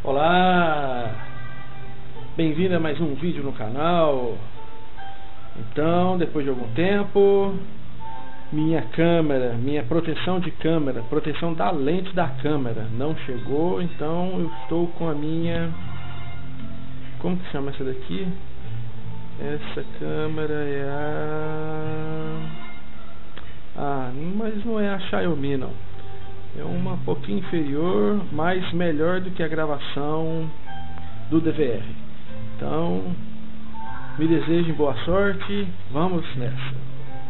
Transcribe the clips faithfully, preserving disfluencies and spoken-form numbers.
Olá, bem-vindo a mais um vídeo no canal. Então, depois de algum tempo, minha câmera, minha proteção de câmera, proteção da lente da câmera não chegou, então eu estou com a minha, como que chama essa daqui? Essa câmera é a... Ah, mas não é a Xiaomi não. É uma um pouquinho inferior, mas melhor do que a gravação do D V R. Então, me desejem boa sorte, vamos nessa.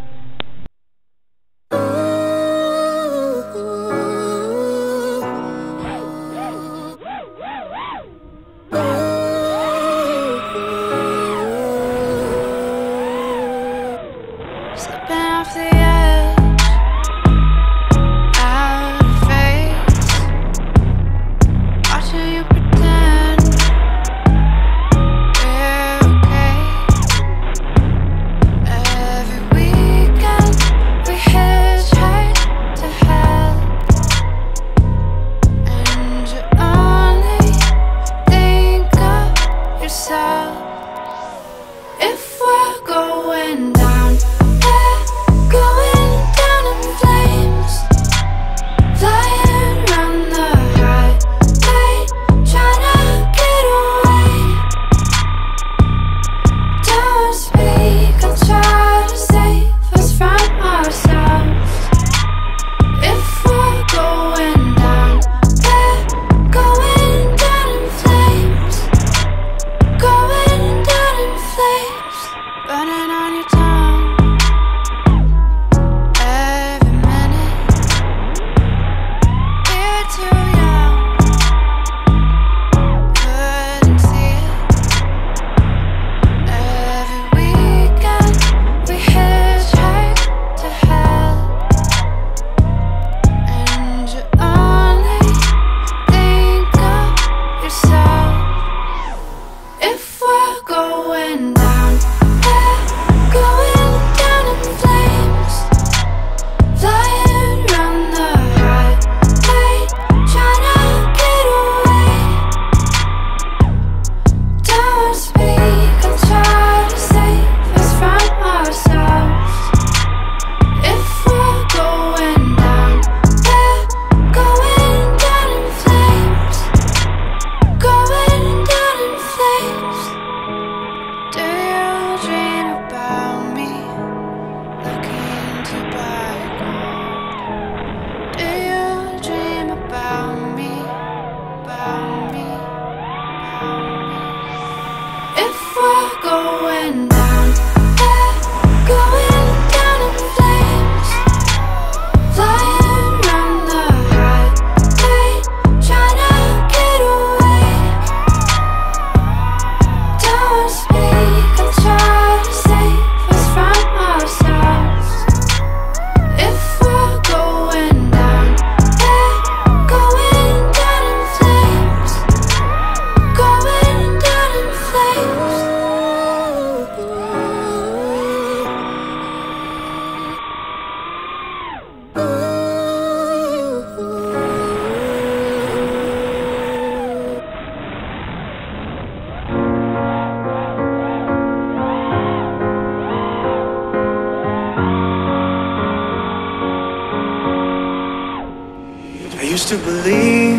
I used to believe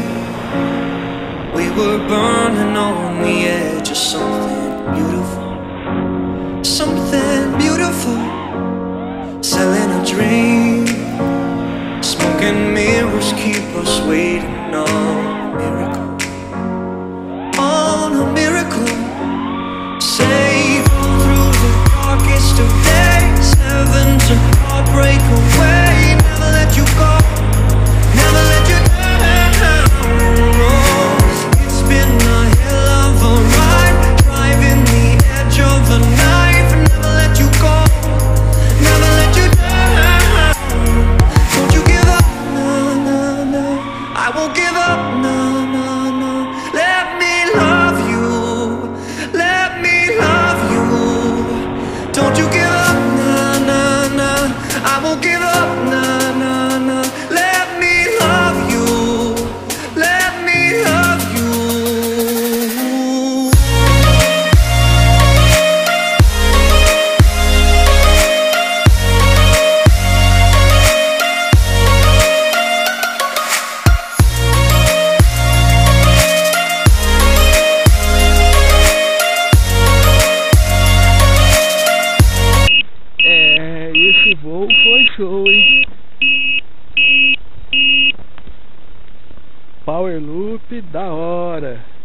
we were burning on the edge of something beautiful, something beautiful, selling a dream. Smoking mirrors keep us waiting on a miracle, on a miracle. Safe through the darkest of days, heaven to heartbreak away. Never let you go, never let you down. Oh, it's been a hell of a ride, driving the edge of the knife. Never let you go, never let you down. Don't you give up, no, no, no. I won't give up, no, no, no. Let me love you, let me love you. Don't you give up, no, no, no. I won't give up. show, hein? Power loop da hora.